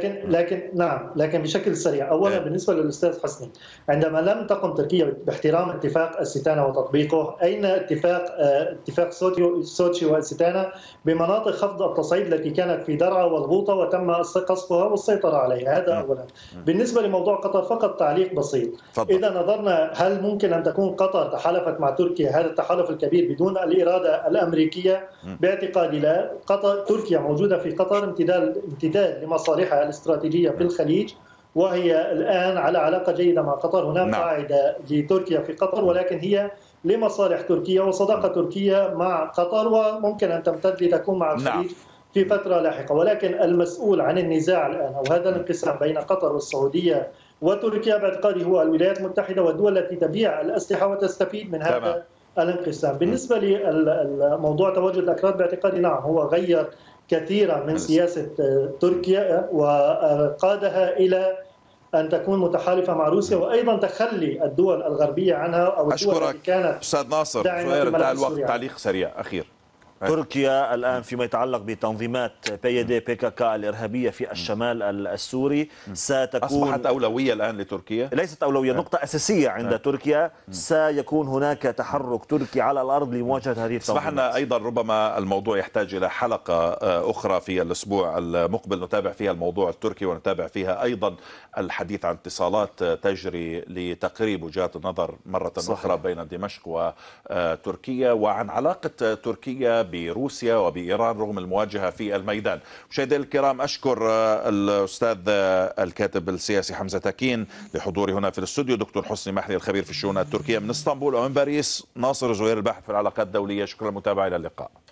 Speaker 3: لكن بشكل سريع. أولا بالنسبة للأستاذ حسني، عندما لم تقم تركيا باحترام اتفاق الستانة وتطبيقه، أين اتفاق سوتشي والستانة بمناطق خفض التصعيد التي كانت في درعا والغوطة وتم قصفها والسيطرة عليها؟ هذا أولا. بالنسبة لموضوع قطر فقط تعليق بسيط. إذا نظرنا هل ممكن أن تكون قطر تحالفت مع تركيا هذا التحالف الكبير بدون الإرادة الأمريكية؟ باعتقادي لا. تركيا موجودة في قطر امتداد لمصالحها الاستراتيجية في الخليج، وهي الآن على علاقة جيدة مع قطر. هناك قاعدة لتركيا في قطر، ولكن هي لمصالح تركيا وصداقة تركيا مع قطر، وممكن أن تمتد لتكون مع الخليج في فترة لاحقة. ولكن المسؤول عن النزاع الآن أو هذا الانقسام بين قطر والسعودية وتركيا باعتقادي هو الولايات المتحدة والدول التي تبيع الأسلحة وتستفيد من هذا الانقسام. بالنسبة لموضوع تواجد الأكراد باعتقادي نعم، هو غير كثيرا من سياسة تركيا وقادها إلى أن تكون متحالفة مع روسيا، وأيضا تخلي الدول الغربية عنها أو الدول التي كانت
Speaker 1: أستاذ ناصر، انتهى الوقت، تعليق سريع أخير.
Speaker 4: تركيا الآن فيما يتعلق بتنظيمات PYD-PKK الإرهابية في الشمال السوري ستكون
Speaker 1: أصبحت أولوية الآن لتركيا؟
Speaker 4: ليست أولوية، نقطة أساسية عند تركيا. سيكون هناك تحرك تركي على الأرض لمواجهة هذه التنظيمات.
Speaker 1: أصبحنا أيضا ربما الموضوع يحتاج إلى حلقة أخرى في الأسبوع المقبل نتابع فيها الموضوع التركي، ونتابع فيها أيضا الحديث عن اتصالات تجري لتقريب وجهات النظر مرة أخرى بين دمشق وتركيا، وعن علاقة تركيا بروسيا وبإيران رغم المواجهة في الميدان. مشاهدينا الكرام، أشكر الأستاذ الكاتب السياسي حمزة تكين لحضوري هنا في الاستوديو، دكتور حسني محلي الخبير في الشؤون التركية من اسطنبول، ومن باريس ناصر زهير الباحث في العلاقات الدولية. شكرا للمتابعة، إلى اللقاء.